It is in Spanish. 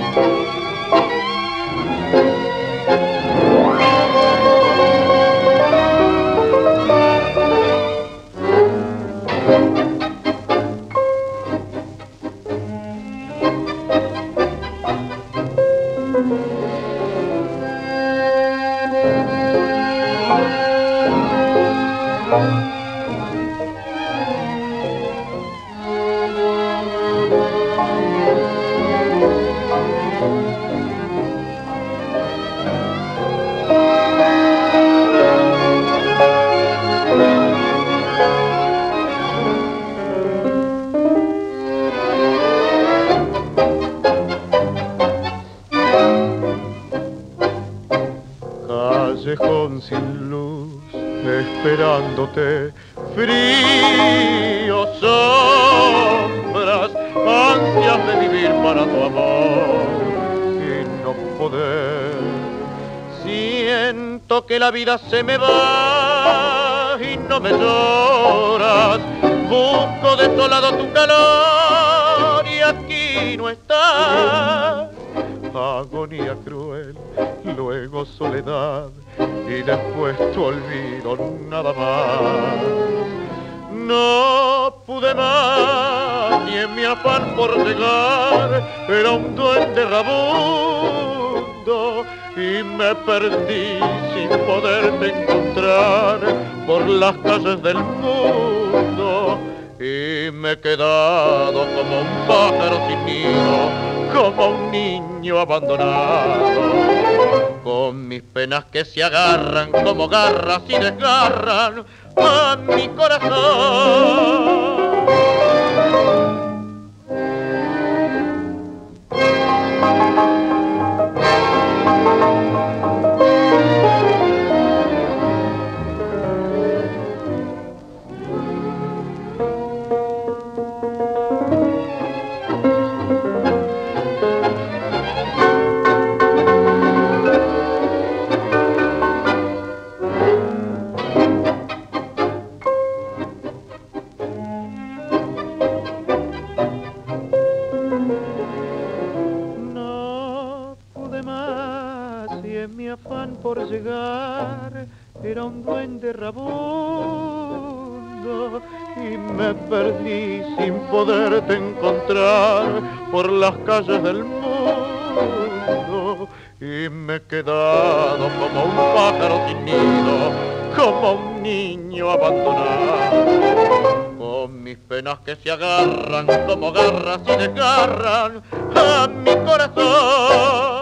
Callejón sin luz, esperándote, frío, sombras, ansias de vivir para tu amor y no poder. Siento que la vida se me va y no me lloras, busco desolado tu calor y aquí no estás. Agonía cruel, luego soledad y después tu olvido, nada más. No pude más y en mi afán por llegar era un duende rabundo y me perdí sin poderte encontrar por las calles del mundo y me he quedado como un pájaro sin nido, como un niño abandonado, con mis penas que se agarran como garras y desgarran a mi corazón. En mi afán por llegar era un duende rabundo y me perdí sin poderte encontrar por las calles del mundo y me he quedado como un pájaro sin nido, como un niño abandonado, con mis penas que se agarran como garras y desgarran a mi corazón.